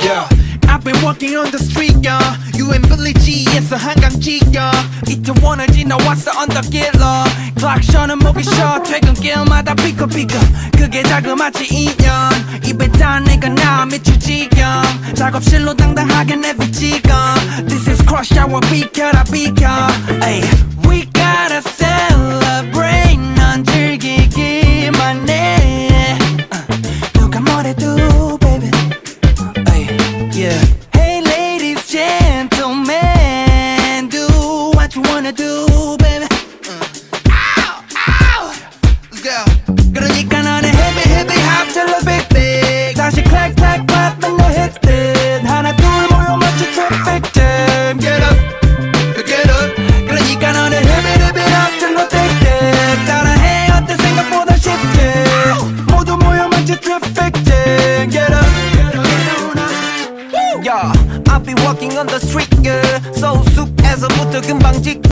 Yeah, I've been walking on the street, yeah. You ain't 빌리지에서 한강지, yeah. 이태원을 지나왔어 언덕길로 클락션은 목이 쉬어 퇴근길마다 삐걱삐걱 그게 자그마치 2년 입에 단 내가 나 미칠 지경 작업실로 당당하게 내비치건 This is crush hour 비켜라 비켜 ay. We gotta celebrate 넌 즐기기만 해 누가 뭐래도 baby ay. Yeah. Hey ladies gentlemen do what you wanna do baby ow ow let's go 그러니까 너는 heavy heavy hop till the big big 다시 clack clack clap and the hit it 하나 둘 모여 마치 traffic jam get up 그러니까 너는 heavy heavy hop till the big big 따라해 어때 생각보다 쉽지 모두 모여 마치 traffic jam get up Yeah, I'll be walking on the street, yeah. So 숲에서부터 금방 직진